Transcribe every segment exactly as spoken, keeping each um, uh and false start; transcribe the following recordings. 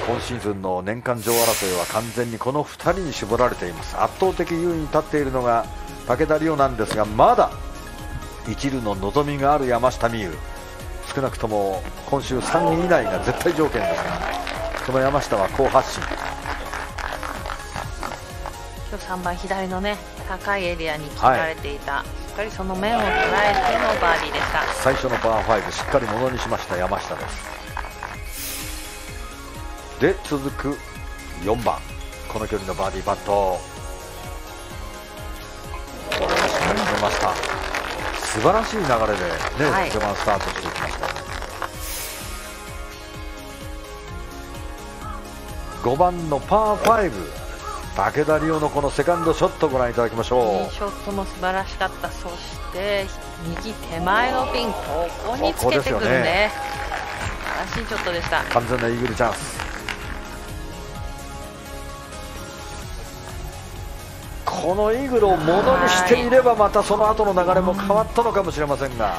今シーズンの年間女王争いは完全にこのふたりに絞られています。圧倒的優位に立っているのが武田梨央なんですが、まだ一縷の望みがある山下美夢有。少なくとも今週さんい以内が絶対条件ですが、この山下は好発進。 今日さんばん左のね高いエリアに切られていた、はい、しっかりその面を捉えてのバーディーでした。 最初のパーファイブしっかりものにしました山下です。で続くよんばん、この距離のバーディーパット、しっかり決めました。素晴らしい流れでね、はい、序盤スタートしていきました。ごばんのパーファイブ、武田梨央のこのセカンドショットご覧いただきましょう。 いいショットも素晴らしかった。そして右手前のピン、ここにつけてくるね、素晴らしいショットでした。 完全なイーグルチャンス。このイーグルをものにしていればまたその後の流れも変わったのかもしれませんが、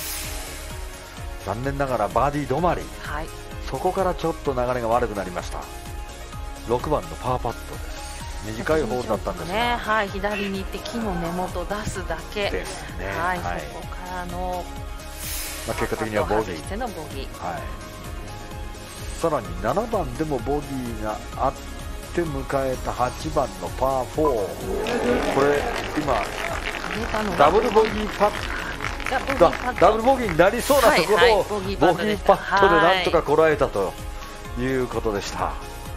残念ながらバーディー止まり、はい、そこからちょっと流れが悪くなりました。ろくばんのパーパットです。短いホールだったんですが、 ね、はい、左に行って木の根元出すだけですね。 はい、はい、そこからの、 まあ、結果的にはボギー、 してのボギー、 はい、さらにななばんでもボギーがあって迎えたはちばんのパーフォー、これ今ダブルボギーパット、ダブルボギーになりそうなところをボギーパットでなんとかこらえたということでした。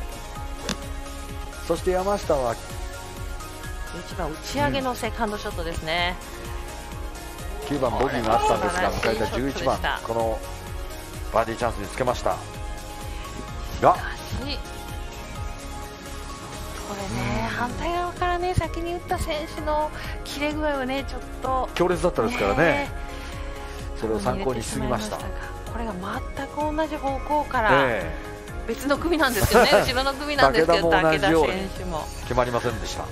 そして山下はいちばん打ち上げのセカンドショットですね、 うん、きゅうばんボギーがあったんですが迎えたじゅういちばん、このバーディーチャンスにつけましたが、これね、反対側からね先に打った選手の切れ具合はねちょっと強烈だったですからね、それを参考にしすぎました。 これが全く同じ方向から、えー別の組なんですよね後ろの組なんですけど、武田選手も決まりませんでした。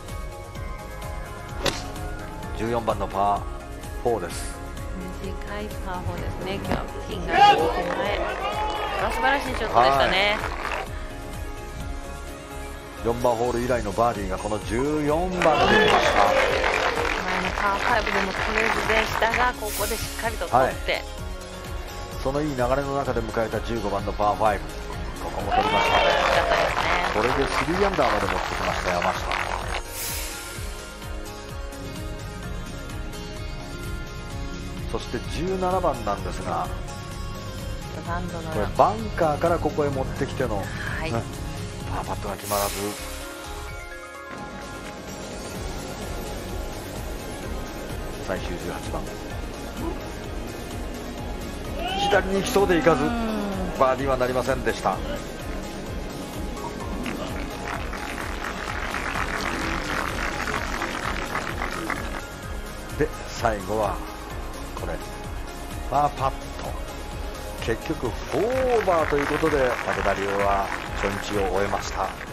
じゅうよんばんのパーフォーです。 短いパーフォーですね。今日はピンが右手前、これは素晴らしいショットでしたね。 よんばんホール以来のバーディーがこのじゅうよんばんで出ました。 前のパーファイブでも取れずでしたが、ここでしっかりと取って、はい、 そのいい流れの中で迎えたじゅうごばんのパーファイブ、ここも取りました。これでスリーアンダーまで持ってきました山下。そしてじゅうななばんなんですが、これバンカーからここへ持ってきての、はい、ね、パーパットが決まらず、最終じゅうはちばん、左に行きそうでいかずバーディーはなりませんでした。で最後はこれパーパット、結局フォーオーバーということで武田梨央は初日を終えました。